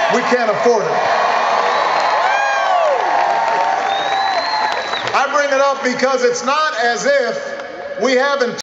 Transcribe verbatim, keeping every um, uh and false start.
we can't afford it. I bring it up because it's not as if we haven't